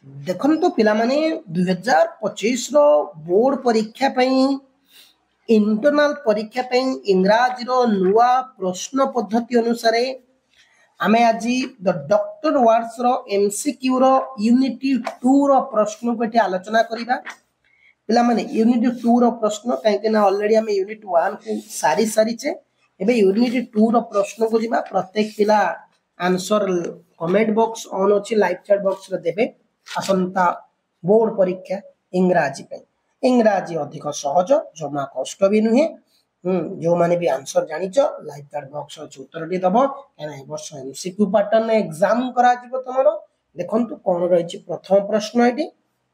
देखो पिला माने 2025 रो बोर्ड परीक्षा इंटरनल परीक्षा इंग्राजी रो नुआ प्रश्न पद्धति अनुसार आमे आज द डॉक्टर वर्ड्स रो एमसीक्यू रो यूनिटी 2 रो प्रश्न को आलोचना करिबा। पिला माने यूनिट 2 रो प्रश्न कहीं ऑलरेडी आमे यूनिट 1 को सारी सारीचे एबे यूनिट 2 रो प्रश्न को जिबा। प्रत्येक पिला आंसर कमेंट बॉक्स ऑन अछि, लाइव चैट बॉक्स रे देबे। आसंता बोर्ड परीक्षा इंग्राजी पे इंग्राजी अधिक सहज, जमा कष्ट भी नुहे। जो माने भी आंसर जानिच लाइव चैट बॉक्स रे उत्तर दी दबो एना ए वर्ष एमसीक्यू पैटर्न एग्जाम करा जिवो तमरो। देखंतु कोन रहिछि प्रथम प्रश्न एटी।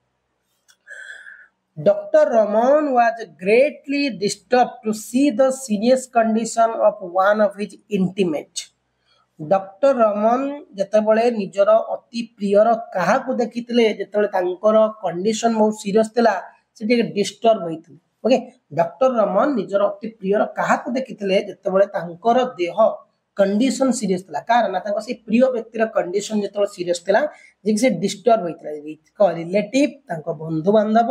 Dr. Rahman was greatly disturbed to see the serious condition of one of his intimate. Doctor Raman जेतेबेले निजर अति प्रियर काहाकू देखिथिले जेतेबेले तांकर कंडीशन बहुत सीरियस थिला सेठी डिस्टर्ब होइथिले। ओके, डॉक्टर रमन निजर अति प्रियर काहाकू देखिथिले जेतेबेले तांकर देह कंडीशन सीरियस थिला। कारण ना तांकर से प्रिय व्यक्तिर कंडीशन जेतेबेले सीरियस थिला जे से डिस्टर्ब होइथिला। को रिलेटिव तांकर बंधु बांधव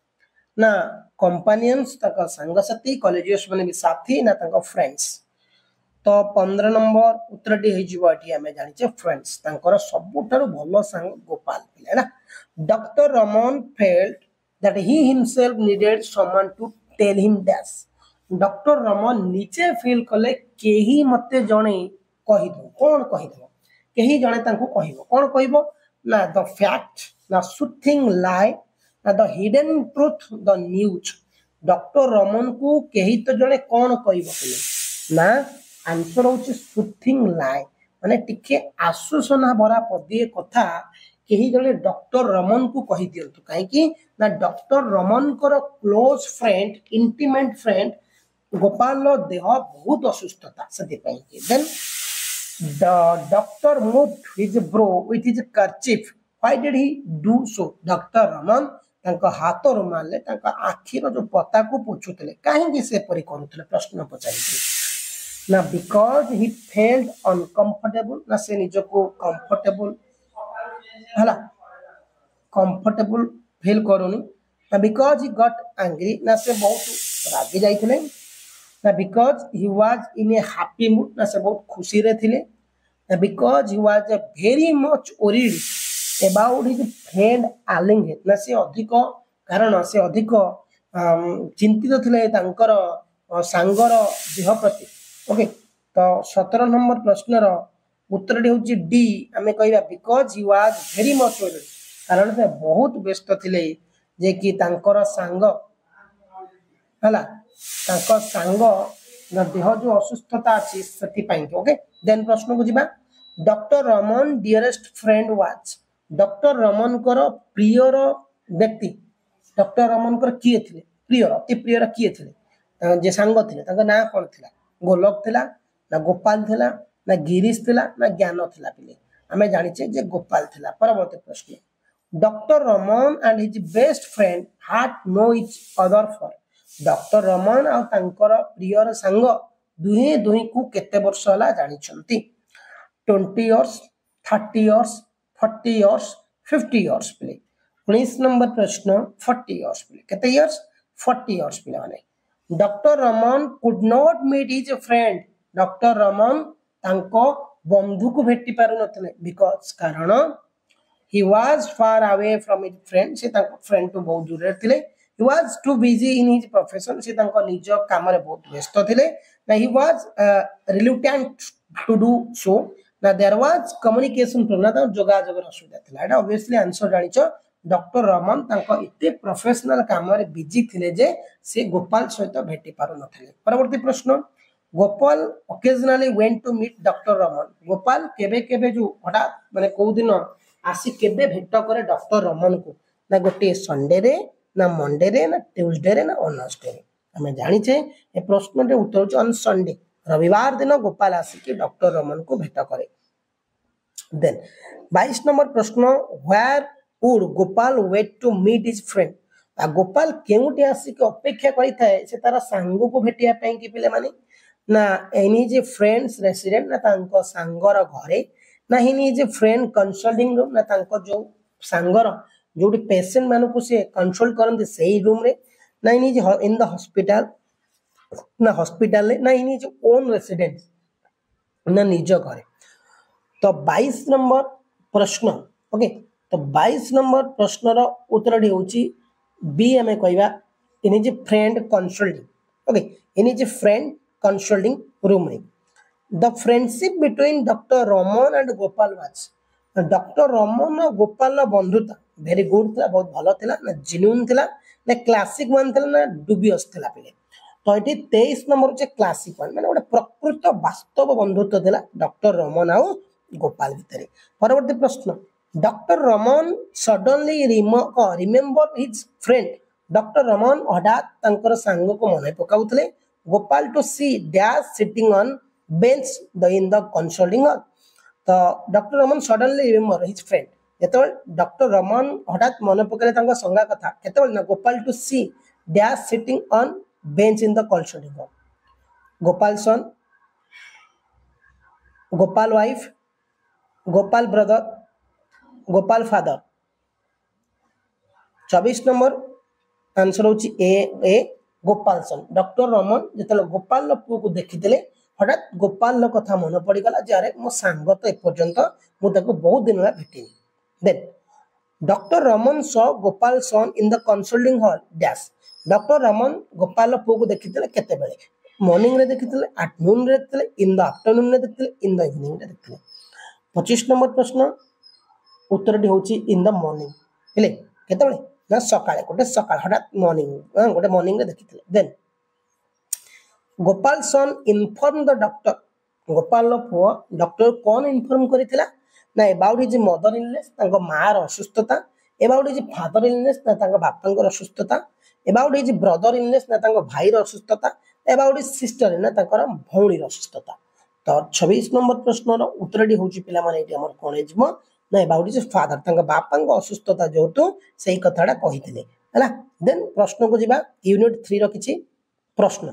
ना कंपेनियंस तांकर संगसाथी कॉलेजियस माने भी साथी ना तांकर फ्रेंड्स। तो 15 नंबर उत्तरटी होइजिबो आमे जानिचे फ्रेंड्स। तांकर सबुठारु भलो संग गोपाल पिला ना। Doctor Raman felt that he himself needed someone to tell him that. Doctor Raman नीचे फील कले केही मते जणे कहि दो। कोन कहि दो? केही जणे तांको कहिबो। कोन कहिबो ना द फैक्ट ना सुथिंग लाई ना the hidden truth the news. Doctor Raman को केही तो जणे कोन कहिबो ना आंसर होची सुथिंग लाई माने टिके आश्वासना भरा पदिए कथा केही जणे डॉक्टर रमन को कहि दियंतु। काहे कि ना डॉक्टर रमन को close friend intimate friend Gopal रो देह बहुत असुस्थता सदी पई कि then the doctor moved his brow with his kerchief. Why did he do so? Doctor Raman तांका हाथ रुमाल ले तांका आखी रो जो पता को पोछुतले। काहे कि से परि करूतले प्रश्न पचारितले ना बिकॉज ही फेल्ट अनकंफर्टेबल ना से निज को कंफर्टेबल हला कंफर्टेबल फील करूनी ना बिकॉज ही गॉट एंग्री ना से बहुत रागी जाइथिले ना because he was in a happy mood ना से बहुत खुशी रे थिले ना because he was very much worried about his friend ailing ना से अधिक कारण से अधिक चिंतित थिले तांकर सांगर देह प्रति। ओके, तो 17 नंबर प्रश्न रो उत्तर होची डी। आमे कहबा because he was very much worried कारण से बहुत व्यस्त थिले जे कि तांकर सांग हला तांकर सांग देह जो असुस्थता अछि सती पई। ओके, देन प्रश्न को जिबा। Doctor Raman dearest friend was. Doctor Raman कर प्रियर व्यक्ति डॉक्टर रमन कर किए थिले? प्रियर अति प्रियर किए थिले जे सांग थिले तांका ना कोन थिला? गोलक थिला ना गोपाल थिला ना गिरीश थिला ना ज्ञान थिला? पिले आमे जानिचे जे गोपाल थिला। परवर्ती प्रश्न। Doctor Raman and his best friend had no each other for. Doctor Raman आ तांकर प्रियर सांग दुहे दुही को केते वर्ष हला जानिछंती? 20 इयर्स, 30 इयर्स, 40 इयर्स, 50 इयर्स पिले। 19 नंबर प्रश्न 40 इयर्स पिले। केते इयर्स? 40 इयर्स पिले माने। Doctor Raman could not meet his friend. Doctor Raman तांको बंधु को भेटी पारु नथले बिकॉज कारण he was far away from his friend। से तांको फ्रेंड तो बहुत दूर थिले। he was too busy in his profession। से तांको निज काम रे बहुत व्यस्त थिले ना he was reluctant to do so ना there was communication problem ना जोगाजोग असुविधा थिला। एटा ऑब्वियसली आंसर जानिचो डॉक्टर रमन तांको इते प्रोफेशनल काम रे बिजी थिले जे से गोपाल सहित भेटी पारु नथिले। परवर्ती प्रश्न। Gopal occasionally went to meet doctor Raman. Gopal केबे केबे जो हठात माने को दिन आसी केबे भेट करे डॉक्टर रमन को ना गोटे संडे रे ना मंडे रे ना ट्यूसडे रे ना वेडनेसडे रे? हमें जानिचे ए प्रश्न रे उत्तर होची ऑन संडे। रविवार दिन गोपाल आसी के डॉक्टर रमन को भेट करे। देन 22 नंबर प्रश्न। Where would Gopal wait to meet his friend. आ गोपाल केउटी आसी के अपेक्षा करि थाए से तारा सांग को भेटिया पई कि पिले माने ना एनी जे फ्रेंड्स रेसिडेंट ना तांको सांगर घरे ना ही नी जे फ्रेंड कंसल्टिंग रूम ना तांको जो सांगर जो पेसेंट मान को सी कंसल्ट करते से रूम रे ना इन इन द हॉस्पिटल ना हॉस्पिटल ना इन इज ओन रेसिडेंस ना निज घरे। तो 22 नंबर प्रश्न ओके तो 22 नंबर प्रश्न उत्तर होची बी आम कहवा in his friend consulting okay in his friend consulting room रे। The friendship between doctor Raman and Gopal was doctor Raman और गोपाल बंधुता वेरी गुड था बहुत भलो थिला ना जेन्युइन थिला ना क्लासिक वन थिला ना डुबियस थिला पिले। तो ये 23 नंबर जे क्लासिक वन माने गोटे प्रकृत वास्तव बंधुत्व थिला डॉक्टर रमन आउ गोपाल भितर। परवर्ती प्रश्न doctor Raman suddenly remember his friend doctor Raman हठात तांकर सांग को मन पकाउतले Gopal to see dash sitting on bench in the consulting hall. तो doctor Raman suddenly remember his friend जो डॉक्टर रमन हठात मन पकड़े संगा कथा केतबेले ना Gopal to see dash sitting on bench in the consulting hall. Gopal son Gopal wife Gopal brother Gopal father. 24 number answer होची ए गोपाल सन डॉक्टर रमन जो गोपाल पु को देखी हठात गोपाल कथा मन पड़गला जे अरे मो सांग तो एपर्यंत मुझे बहुत दिन है भेटिनी। Then doctor Raman saw Gopal son in the consulting hall dash doctor Raman Gopal पु को देखी केतेबेले मॉर्निंग रे देखी आफ्टरनून रे देखी इन द आफ्टरनून रे देखी इन द इवनिंग रे देखी। 25 नंबर प्रश्न उत्तर होची इन द मॉर्निंग हेले केतेबेले ना सकाळे गोटे सकाळ हठात मॉर्निंग गोटे मॉर्निंग रे देखी। Then Gopal son inform the doctor Gopal पुओ डॉक्टर कौन इनफॉर्म करिथिला ना अबाउट हिज मदर इलनेस मार असुस्थता अबाउट हिज फादर इलनेस ना बापा असुस्थता अबाउट हिज ब्रदर इलनेस ना भाईर असुस्थता अबाउट हिज सिस्टर ना भौणीर असुस्थता। तो 26 नंबर प्रश्न उत्तर होची पिला माने एटी हमर कोन हेजमो ना अबाउट हिज फादर बापा असुस्थता जेतु सेही कथाडा कहिथिले हला। देन प्रश्न को जिबा यूनिट 3 रो किछि प्रश्न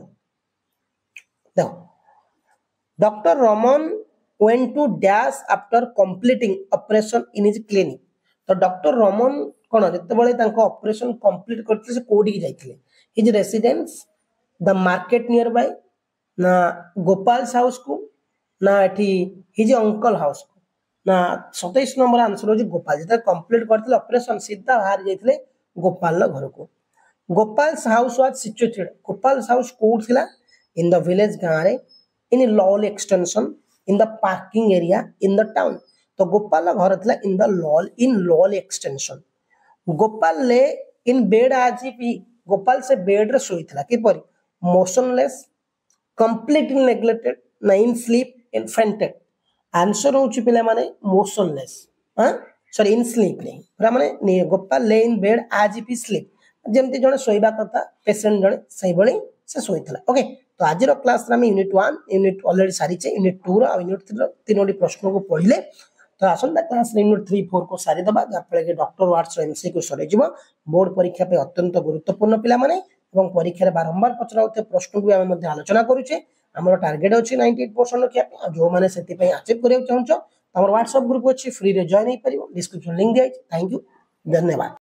देखो doctor Raman went to dash after completing operation in his clinic। तो डॉक्टर रमन कौन जितेबाला ऑपरेशन कंप्लीट करते से कोडी की जाइथिले his residence the market nearby ना गोपाल्स हाउस को ना एठी हिज अंकल हाउस को ना 27 नंबर आंसर हो गोपाल जिते कंप्लीट करते ऑपरेशन सीधा बाहर जाइथिले गोपाल घर को। Gopal's house was situated Gopal's house कोड थिला इन द विलेज गारे इन लॉल extension in the parking area in the town. तो गोपाल घर थिला इन लॉल एक्सटेंशन। गोपाल ले इन बेड आज भी गोपाल से बेड रे सोईथिला किपरि मोशनलेस कंप्लीटली नेग्लेक्टेड ना in sleep in fainted. Answer होची पिला माने मोशनलेस हां सॉरी इन स्लीप नहीं पूरा माने गोपाल ले इन बेड आज भी स्लीप जेमती जने सोईबा कथा पेशेंट जने सही बळी से सोईथिला। ओके तो आज क्लास में यूनिट 1 यूनिट ऑलरेडी सारी यूनिट 2 और यूनिट 3 तीनोटी प्रश्न को पढ़ले। तो आसंता क्लास यूनिट 3 4 को सारी दबा जहाँफल doctor wards MCQ sir board परीक्षा पे अत्यंत गुरुत्वपूर्ण पिला माने एवं परीक्षा बारंबार पचरा प्रश्न को आम आलोचना करुचे आम टार्गेट अच्छी 98% रखा जो मैंने से अचीव करने चाहूँ व्हाट्सएप ग्रुप अच्छी फ्री रे जॉइन हो पार डिस्क्रिप्शन लिंक दिखाई। थैंक यू धन्यवाद।